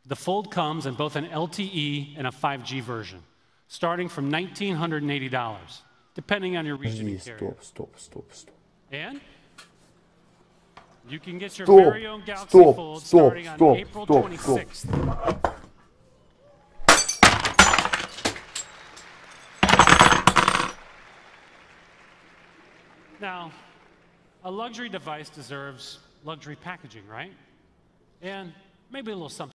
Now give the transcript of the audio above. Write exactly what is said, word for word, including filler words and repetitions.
The Fold comes in both an L T E and a five G version, starting from one thousand nine hundred eighty dollars, depending on your region and carrier. Стоп, стоп, стоп, стоп. And you can get your Стоп, very own Galaxy стоп, Fold стоп, starting on стоп, April стоп, twenty-sixth. Now, a luxury device deserves luxury packaging, right? And maybe a little something.